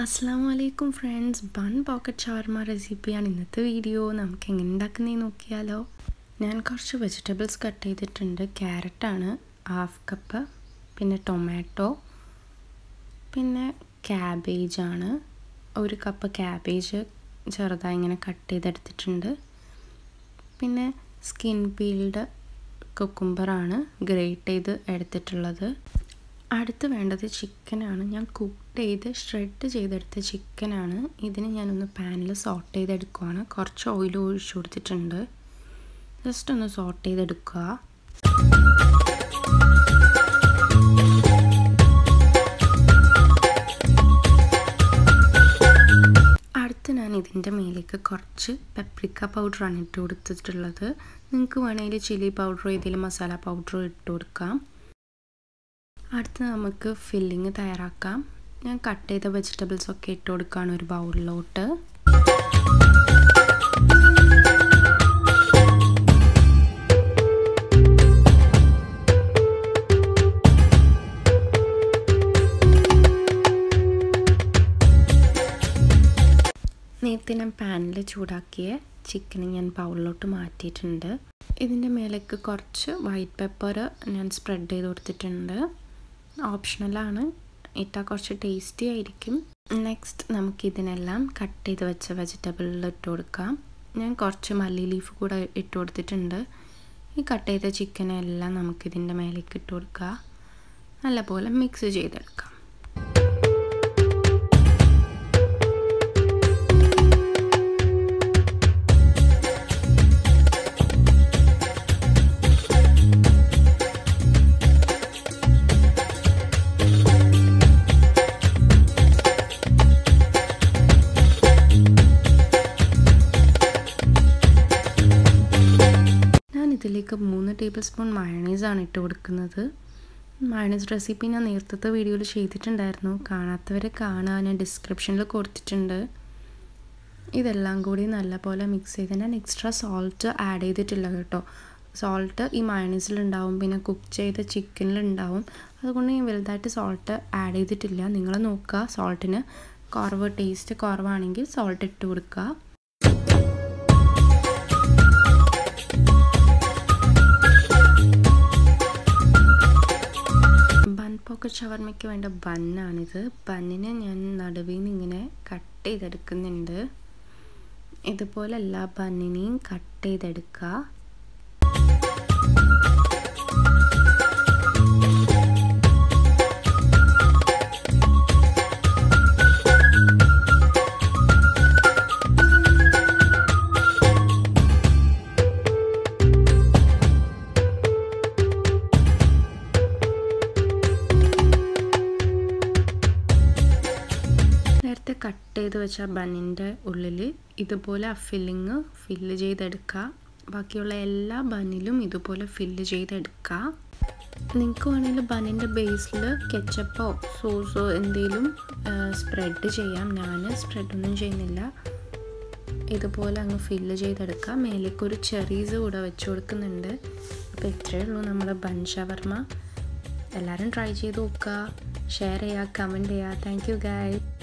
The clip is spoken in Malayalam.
അസ്സലാമുഅലൈക്കും ഫ്രണ്ട്സ്, ബൺ പോക്കറ്റ് ഷവർമ റെസിപ്പിയാണ് ഇന്നത്തെ വീഡിയോ. നമുക്ക് എങ്ങനെ ഉണ്ടാക്കുന്നതെന്ന് നോക്കിയാലോ. ഞാൻ കുറച്ച് വെജിറ്റബിൾസ് കട്ട് ചെയ്തിട്ടുണ്ട്. ക്യാരറ്റാണ് 1/2 കപ്പ്, പിന്നെ ടൊമാറ്റോ, പിന്നെ ക്യാബേജാണ് 1 കപ്പ്. ക്യാബേജ് ചെറുതായി ഇങ്ങനെ കട്ട് ചെയ്തെടുത്തിട്ടുണ്ട്. പിന്നെ സ്കിൻ പീൽഡ് കുക്കുംബറാണ് ഗ്രേറ്റ് ചെയ്ത് എടുത്തിട്ടുള്ളത്. അടുത്ത് വേണ്ടത് ചിക്കനാണ്. ഞാൻ കുക്ക് ചെയ്ത് ഷ്രെഡ് ചെയ്തെടുത്ത ചിക്കനാണ്. ഇതിന് ഞാനൊന്ന് പാനിൽ സോട്ട് ചെയ്തെടുക്കുകയാണ്. കുറച്ച് ഓയിൽ ഒഴിച്ചു കൊടുത്തിട്ടുണ്ട്. ജസ്റ്റ് ഒന്ന് സോട്ട് ചെയ്തെടുക്കുക. അടുത്ത് ഞാൻ ഇതിൻ്റെ മേലേക്ക് കുറച്ച് പെപ്രിക്ക പൗഡറാണ് ഇട്ട് കൊടുത്തിട്ടുള്ളത്. നിങ്ങൾക്ക് വേണമെങ്കിൽ ചില്ലി പൗഡറോ ഏതെങ്കിലും മസാല പൗഡറോ ഇട്ട് കൊടുക്കാം. അടുത്ത് നമുക്ക് ഫില്ലിങ് തയ്യാറാക്കാം. ഞാൻ കട്ട് ചെയ്ത വെജിറ്റബിൾസൊക്കെ ഇട്ട് കൊടുക്കുകയാണ് ഒരു ബൗളിലോട്ട്. നേരത്തെ ഞാൻ പാനിൽ ചൂടാക്കിയ ചിക്കൻ ഞാൻ ബൗളിലോട്ട് മാറ്റിയിട്ടുണ്ട്. ഇതിൻ്റെ മേലേക്ക് കുറച്ച് വൈറ്റ് പെപ്പർ ഞാൻ സ്പ്രെഡ് ചെയ്ത് കൊടുത്തിട്ടുണ്ട്. ഓപ്ഷണലാണ്, ഇട്ടാൽ കുറച്ച് ടേസ്റ്റി ആയിരിക്കും. നെക്സ്റ്റ് നമുക്കിതിനെല്ലാം കട്ട് ചെയ്ത് വെച്ച വെജിറ്റബിളിൽ ഇട്ട് കൊടുക്കാം. ഞാൻ കുറച്ച് മല്ലി ലീഫ് കൂടെ ഇട്ട് കൊടുത്തിട്ടുണ്ട്. ഈ കട്ട് ചെയ്ത ചിക്കനെല്ലാം നമുക്കിതിൻ്റെ മേലേക്ക് ഇട്ട് കൊടുക്കുക. നല്ലപോലെ മിക്സ് ചെയ്തെടുക്കാം. ഇതിലേക്ക് 3 ടേബിൾ സ്പൂൺ മയണൈസാണ് ഇട്ട് കൊടുക്കുന്നത്. മയണൈസ് റെസിപ്പി ഞാൻ നേരത്തെ വീഡിയോയിൽ ചെയ്തിട്ടുണ്ടായിരുന്നു. കാണാത്തവർ കാണുക, ഞാൻ ഡിസ്ക്രിപ്ഷനിൽ കൊടുത്തിട്ടുണ്ട്. ഇതെല്ലാം കൂടി നല്ലപോലെ മിക്സ് ചെയ്ത് ഞാൻ എക്സ്ട്രാ സോൾട്ട് ആഡ് ചെയ്തിട്ടില്ല കേട്ടോ. സോൾട്ട് ഈ മയണൈസിലുണ്ടാവും, പിന്നെ കുക്ക് ചെയ്ത ചിക്കനിലുണ്ടാവും. അതുകൊണ്ട് ഞാൻ വലുതായിട്ട് സോൾട്ട് ആഡ് ചെയ്തിട്ടില്ല. നിങ്ങൾ നോക്കുക, സോൾട്ടിന് ടേസ്റ്റ് കുറവാണെങ്കിൽ സോൾട്ട് ഇട്ട് കൊടുക്കുക. പോക്കറ്റ് ഷവർമയ്ക്ക് വേണ്ട ബന്നാണിത്. ബന്നിനെ ഞാൻ നടുവിൽ നിന്ന് ഇങ്ങനെ കട്ട് ചെയ്തെടുക്കുന്നുണ്ട്. ഇതുപോലെ എല്ലാ ബന്നിനെയും കട്ട് ചെയ്തെടുക്കുക. നേരത്തെ കട്ട് ചെയ്ത് വെച്ച ബണ്ണിൻ്റെ ഉള്ളിൽ ഇതുപോലെ ആ ഫില്ല് ചെയ്തെടുക്കുക. ബാക്കിയുള്ള എല്ലാ ബണ്ണിലും ഇതുപോലെ ഫില്ല് ചെയ്തെടുക്കുക. നിങ്ങൾക്ക് വേണമെങ്കിൽ ബണ്ണിൻ്റെ ബേസിൽ കെച്ചപ്പോ സോസോ എന്തെങ്കിലും സ്പ്രെഡ് ചെയ്യാം. ഞാൻ സ്പ്രെഡൊന്നും ചെയ്യുന്നില്ല. ഇതുപോലെ അങ്ങ് ഫില്ല് ചെയ്തെടുക്കുക. മേലേക്ക് ഒരു ചെറീസ് കൂടെ വെച്ച് കൊടുക്കുന്നുണ്ട്. അപ്പോൾ ഇത്രയേ ഉള്ളൂ നമ്മുടെ ബൺ ഷവർമ. എല്ലാവരും ട്രൈ ചെയ്ത് നോക്കുക, ഷെയർ ചെയ്യുക, കമൻറ്റ് ചെയ്യുക. Thank you guys.